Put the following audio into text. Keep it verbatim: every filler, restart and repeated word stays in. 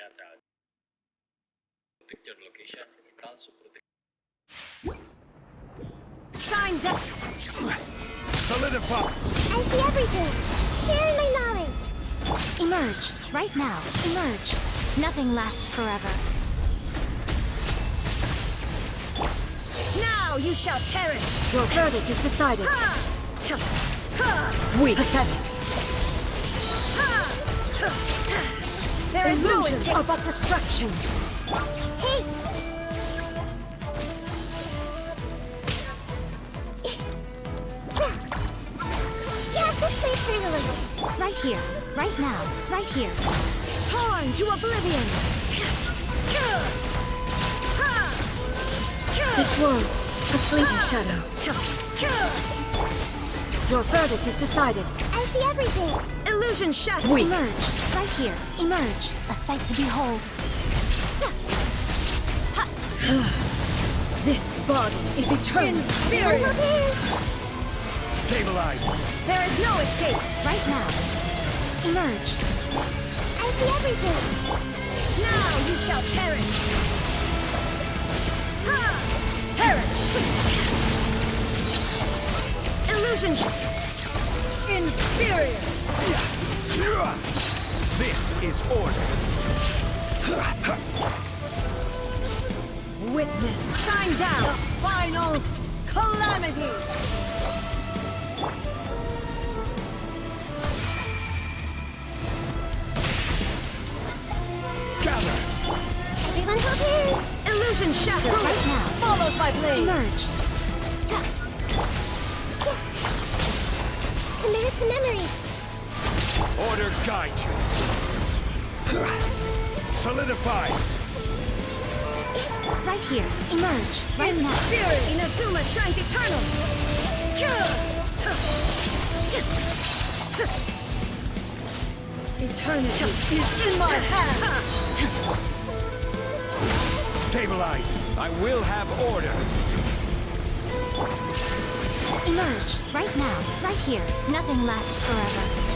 atrás. Protect your location and also protect. Shine down. Solidify. I see everything. Share my knowledge. Emerge. Right now. Emerge. Nothing lasts forever. Now you shall perish. Your verdict is decided. Ha! Ha! Weak. Pathetic. There is no escape about distractions. Hey! Yeah, this way for a little. Right here. Right now. Right here. Torn to oblivion. This world, a fleeting shadow. Your verdict is decided. I see everything. Illusion shattered. Weak. Emerge. Right here. Emerge. A sight to behold. This body is eternal. Inferior. Stabilize. There is no escape. Right now. Emerge. I see everything. Now you shall perish. Ha! Perish. Illusion. Inferior. This is order. Witness. Shine down. The final calamity. Gather. Everyone help in. Illusion shattered. Right now. Follows my blade. Emerge. Committed to memory. Order guide you. Solidify. Right here. Emerge. Right now. Fury. Inazuma shines eternal. Eternity is in my hand. Stabilize. I will have order. Emerge. Right now. Right here. Nothing lasts forever.